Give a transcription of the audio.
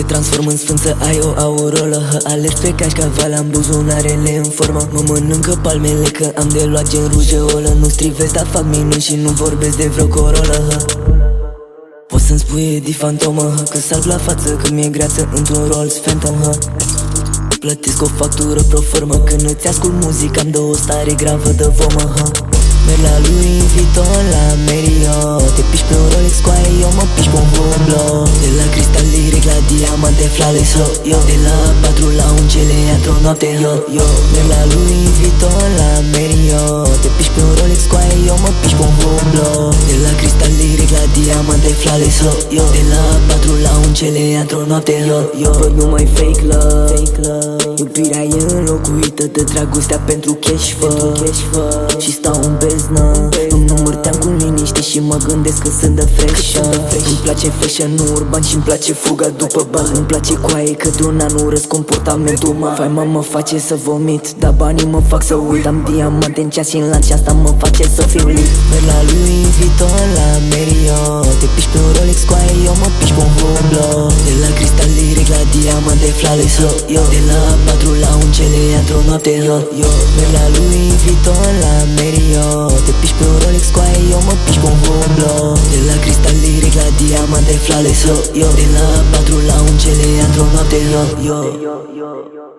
transform în sfânță, ai o aurolă. Alergi pe cașcaval, am buzunarele în formă. Mă mănâncă palmele că am de luat gen rujeolă. Nu strivesc, dar fac minuni și nu vorbesc de vreo corolă. Poți să-mi spui Eddie Fantomă, că salg la față, că mi-e greață într-un Rolls Phantom. Plătesc o factură pro formă, când îți ascult muzica am dă o stare gravă de vomă. Merg la lui Vuitton, la Merio. Te piși pe un Rolex cu aia, eu mă piși pe un Hublot. De la cristal lyric la diamante flawless, yo. De la 4 la 1 cele într-o noapte, yo. Merg la lui Vuitton, la Merio. Te piși pe un Rolex cu aia, eu mă piși pe un Hublot. De la cristal lyric la diamante flawless, yo. De la 4 la 1 cele într-o noapte, yo. Văd numai fake love. Iubirea e înlocuită de dragostea pentru cash, și stau în beznă. Îmi număr team cu liniște și mă gândesc că sunt de fresh. Îmi place fashion, nu urban, și-mi place fuga după bani. Îmi place coaie că de un an urăsc comportamentul uman. Faima mă face să vomit, dar banii mă fac să uit. Am diamante în ceas și în lanț și asta mă face să fiu lit. Merg la lui Vuitton, la Merio. Te piși pe un Rolex cu aia, eu mă piși pe un Hublot. De la cristal lyric la diamante flawless, yo. De la 4 la 1 cele într-o noapte, yo. Merg la lui Vuitton, la Merio. Te piși pe un Rolex cu aia, eu mă piși pe un Hublot. De la cristal lyric la diamante flawless, yo. De la 4 la 1 cele într-o noapte, yo.